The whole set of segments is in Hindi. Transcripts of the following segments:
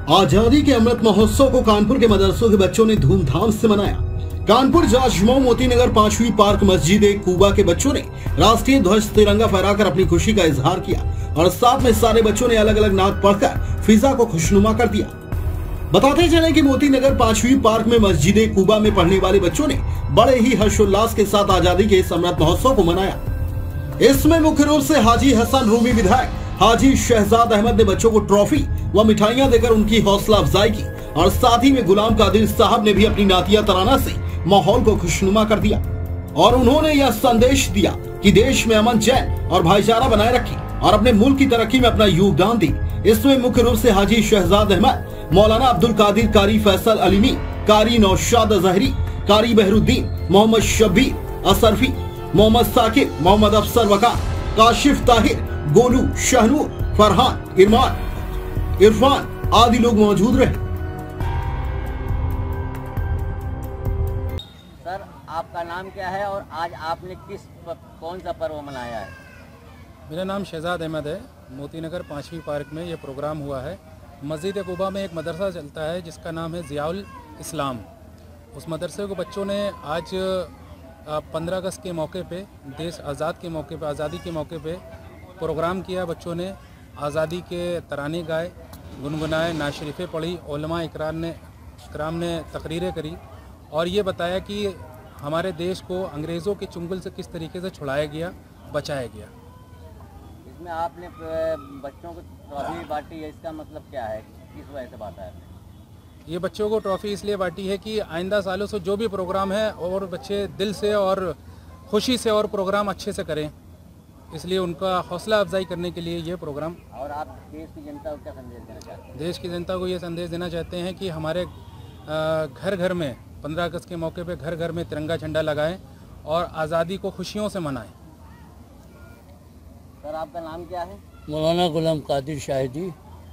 आजादी के अमृत महोत्सव को कानपुर के मदरसों के बच्चों ने धूमधाम से मनाया। कानपुर जाजमऊ मोतीनगर 5वीं पार्क मस्जिद कूबा के बच्चों ने राष्ट्रीय ध्वज तिरंगा फहराकर अपनी खुशी का इजहार किया और साथ में सारे बच्चों ने अलग अलग नात पढ़कर फिजा को खुशनुमा कर दिया। बताते चले कि मोतीनगर 5वीं पार्क में मस्जिद कूबा में पढ़ने वाले बच्चों ने बड़े ही हर्षोल्लास के साथ आजादी के इस अमृत महोत्सव को मनाया। इसमें मुख्य रूप से हाजी हसन रूमी विधायक हाजी शहजाद अहमद ने बच्चों को ट्रॉफी व मिठाइयां देकर उनकी हौसला अफजाई की और साथ ही में गुलाम कादिर साहब ने भी अपनी नातिया तराना से माहौल को खुशनुमा कर दिया और उन्होंने यह संदेश दिया कि देश में अमन चैन और भाईचारा बनाए रखें और अपने मुल्क की तरक्की में अपना योगदान दें। इसमें मुख्य रूप से हाजी शहजाद अहमद, मौलाना अब्दुल कादिर, कारी फैसल अलीमी, कारी नौशाद अजहरी, कारी बहरुद्दीन, मोहम्मद शब्बीर असरफी, मोहम्मद साकिब, मोहम्मद अफसर वकार, काशिफ ताहिर, गोलू, शहनूर, फरहान, इरफान आदि लोग मौजूद रहे। सर, आपका नाम क्या है और आज आपने कौन सा पर्व मनाया है? मेरा नाम शहजाद अहमद है। मोतीनगर 5वीं पार्क में ये प्रोग्राम हुआ है। मस्जिद कूबा में एक मदरसा चलता है जिसका नाम है ज़ियाउल इस्लाम। उस मदरसे को बच्चों ने आज 15 अगस्त के मौके पे, देश आज़ाद के मौके पे, आज़ादी के मौके पे प्रोग्राम किया। बच्चों ने आज़ादी के तराने गाए, गुनगुनाए, नाशरीफ़ें पढ़ी, उलमा इकराम ने तकरीरें करी और ये बताया कि हमारे देश को अंग्रेज़ों के चुंगल से किस तरीके से छुड़ाया गया, बचाया गया। इसमें आपने बच्चों को ट्रॉफी बांटी है, इसका मतलब क्या है, किस वजह से बांटा है? ये बच्चों को ट्रॉफ़ी इसलिए बांटी है कि आइंदा सालों से जो भी प्रोग्राम है और बच्चे दिल से और खुशी से और प्रोग्राम अच्छे से करें, इसलिए उनका हौसला अफजाई करने के लिए ये प्रोग्राम। और आप देश की जनता को क्या संदेश देना चाहते हैं? देश की जनता को ये संदेश देना चाहते हैं कि हमारे घर घर में 15 अगस्त के मौके पे घर घर में तिरंगा झंडा लगाएं और आज़ादी को खुशियों से मनाएं। सर, आपका नाम क्या है? मौलाना गुलाम कादिर शाहिदी,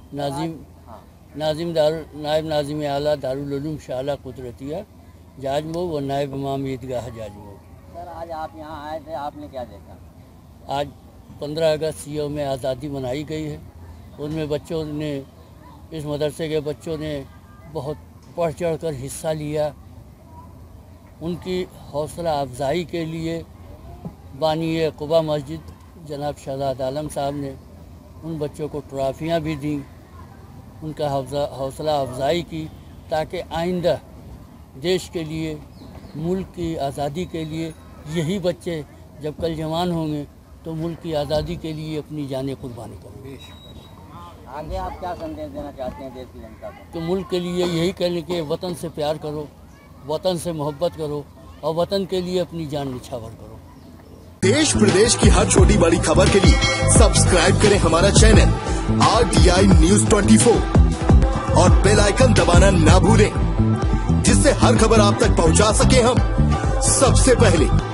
नाइब नाजिम आला दारुल उलूम शाला कुदरतिया जाजमऊ व नाइब इमाम ईदगाह जाजमऊ। सर, आज आप यहाँ आए थे, आपने क्या देखा? आज 15 अगस्त यौम आज़ादी मनाई गई है। उनमें बच्चों ने, इस मदरसे के बच्चों ने बहुत बढ़ चढ़ कर हिस्सा लिया। उनकी हौसला अफजाई के लिए बानी कूबा मस्जिद जनाब शहजाद आलम साहब ने उन बच्चों को ट्रॉफियाँ भी दी, उनका हौसला अफजाई की, ताकि आइंदा देश के लिए, मुल्क की आज़ादी के लिए यही बच्चे जब कल जवान होंगे तो मुल्क की आज़ादी के लिए अपनी जानें कुर्बानी करेंगे। आगे आप क्या संदेश देना चाहते हैं देश की जनता को? तो मुल्क के लिए यही कहने के वतन से प्यार करो, वतन से मोहब्बत करो और वतन के लिए अपनी जान निछावर करो। देश प्रदेश की हर छोटी बड़ी खबर के लिए सब्सक्राइब करें हमारा चैनल RTI News 24 और बेल आइकन दबाना ना भूलें, जिससे हर खबर आप तक पहुंचा सके हम सबसे पहले।